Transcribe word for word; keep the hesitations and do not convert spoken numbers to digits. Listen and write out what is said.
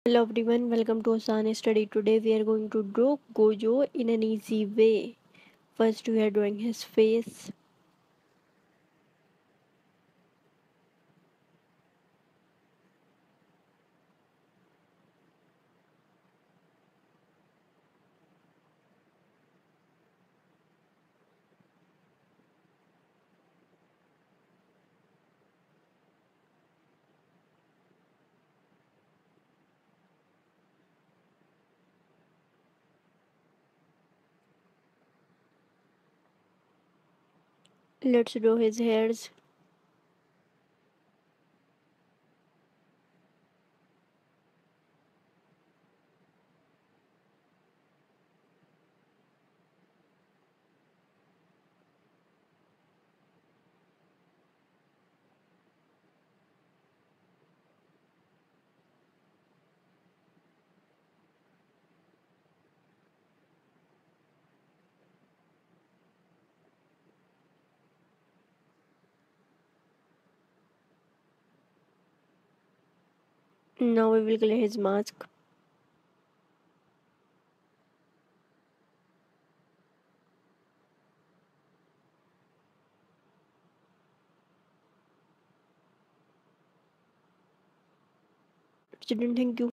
Hello everyone, welcome to Asana Study. Today we are going to draw Gojo in an easy way. First we are drawing his face. Let's draw his hairs. Now we will clear his mask. Student, thank you.